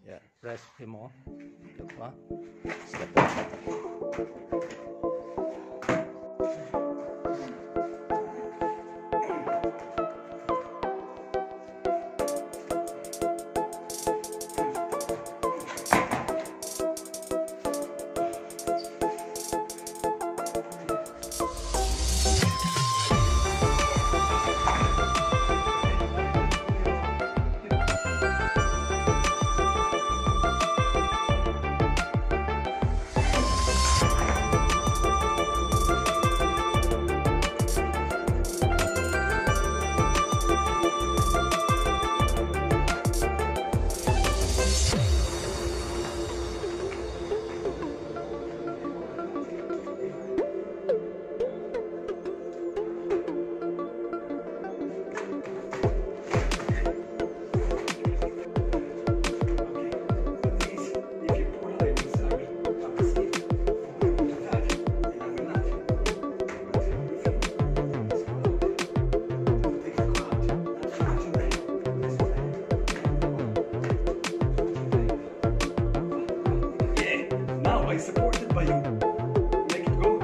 Yeah, rest a bit more. Good one. Step back. Supported by you. Make it go.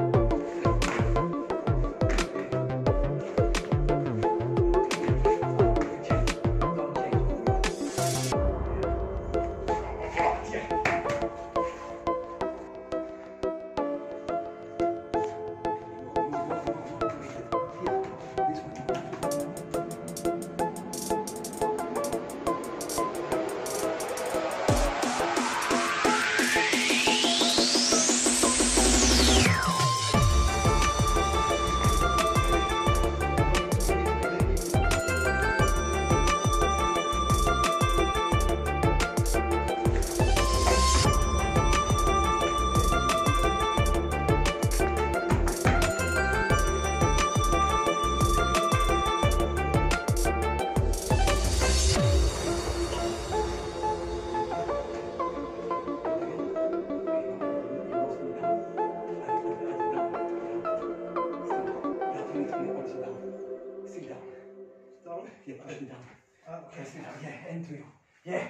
Yeah, push me down. Okay, sit down. Yeah, into you. Yeah.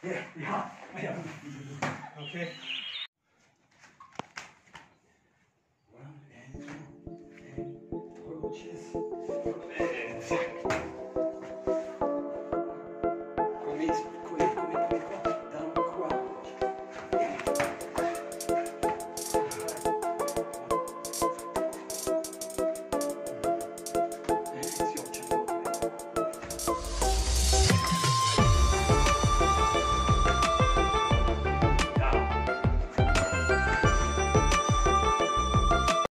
Okay. One and two and approaches. And commit.